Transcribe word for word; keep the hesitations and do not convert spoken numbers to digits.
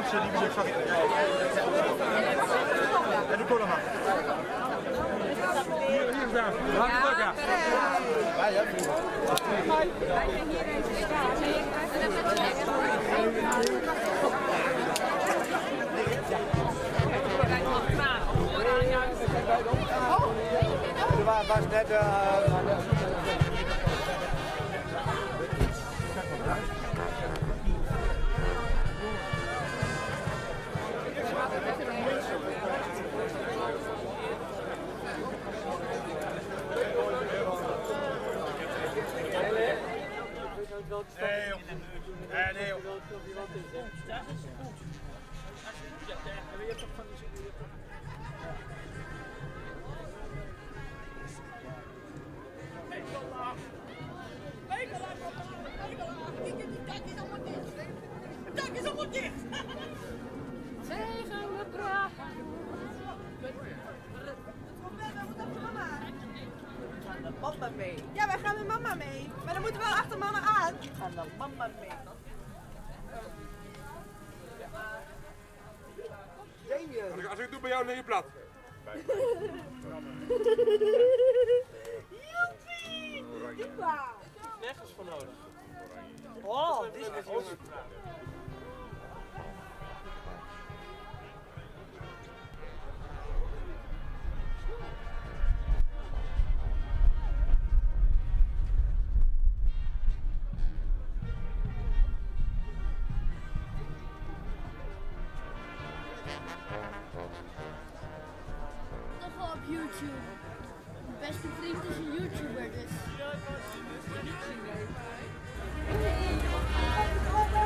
Franse die we zag ik. En de cola maar. Hier, hier staan. Hartelijk ja. Ja, ja. Wij zijn hier even staan. Er was net nee, joh. Nee, nee, joh. Daar is het goed. Ja, je hebt toch van die... Pekola! Pekola! Pekola! Die dak is allemaal dicht! Het dak is allemaal dicht! Tegen de praat! Mama mee. Ja, wij gaan met mama mee. Maar dan moeten we wel achter mama aan. We gaan dan mama mee. Damien. Als ik doe bij jou, neem je plat. Joepie! Joepa! Nergens voor nodig. Oh, dit is ons. Toch wel op YouTube. Mijn beste vriend is een YouTuber, dus.